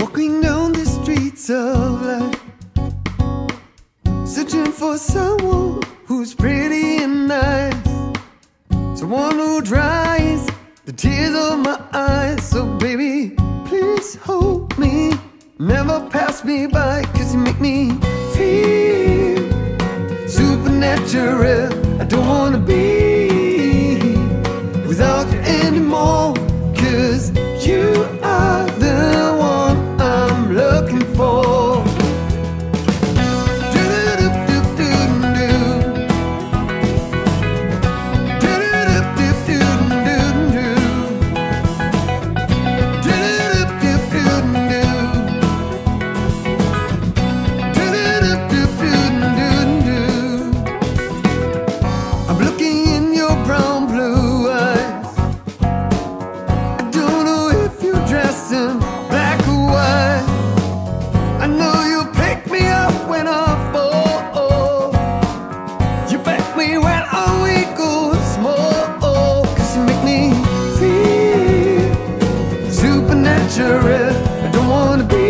Walking down the streets of life, searching for someone who's pretty and nice, someone who dries the tears of my eyes. So baby, please hold me, never pass me by, 'cause you make me feel supernatural. I don't wanna be without you anymore, 'cause you are the one I'm looking for. I'm looking in your brown blue eyes. I don't know if you're dressed in black or white. I know you pick me up when I fall. You back me when our we go small. 'Cause you make me feel supernatural. I don't wanna be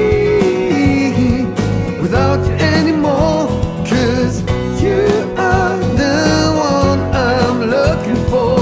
without you anymore, 'cause you are the one I'm looking for.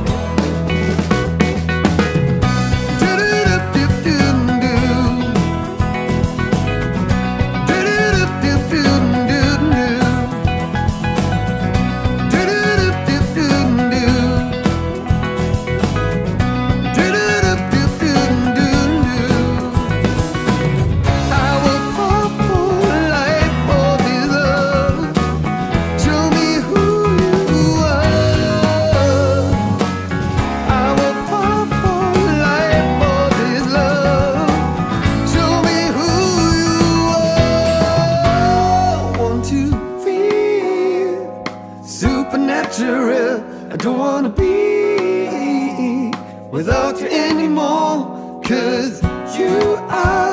Supernatural, I don't wanna be without you anymore, 'cause you are